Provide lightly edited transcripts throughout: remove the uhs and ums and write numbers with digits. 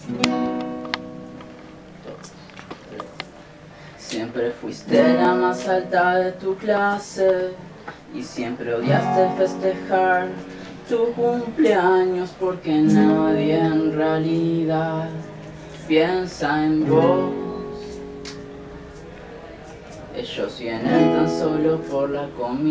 Siempre fuiste la más alta de tu clase y siempre odiaste festejar tu cumpleaños porque nadie en realidad piensa en vos. Ellos vienen tan solo por la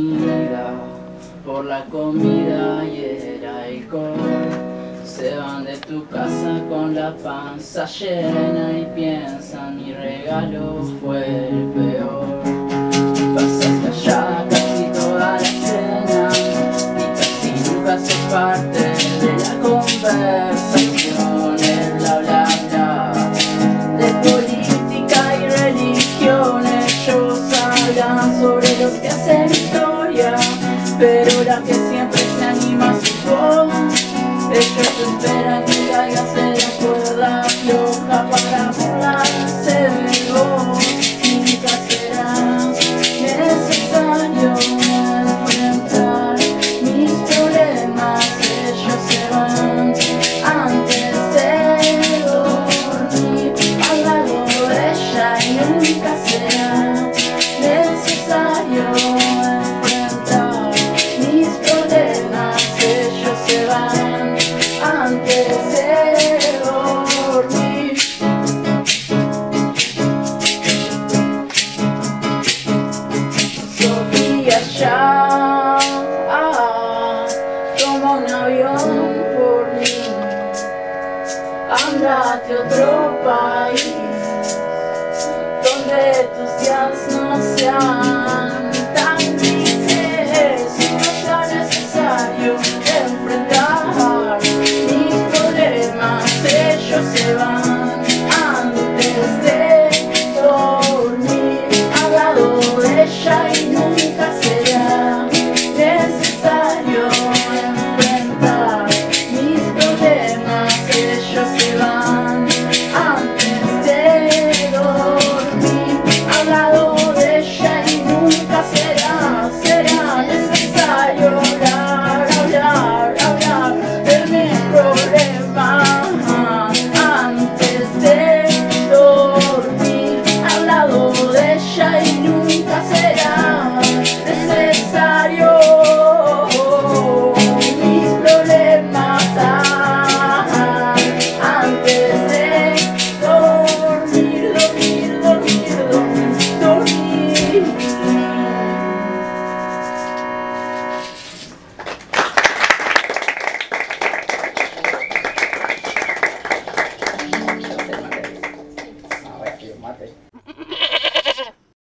comida y el alcohol. Se van de tu casa con la panza llena y piensan mi regalo fue el peor. Pasas callada casi toda la cena y casi nunca sos parte de la conversación. El bla bla bla de política y religión. Ellos hablan sobre los que hacen historia, pero la que siempre se anima es vos. Ellos esperan que caigas en la cuerda floja para burlarse de vos. Nunca será necesario enfrentar mis problemas. Ellos se van antes de dormir al lado de ella y nunca será necesario enfrentar mis problemas. Ellos se van antes de dormir. Sofía ya toma un avión por mí. Andate a otro país donde tus días no sean tan grises y no sea necesario enfrentar mis problemas. Ellos se van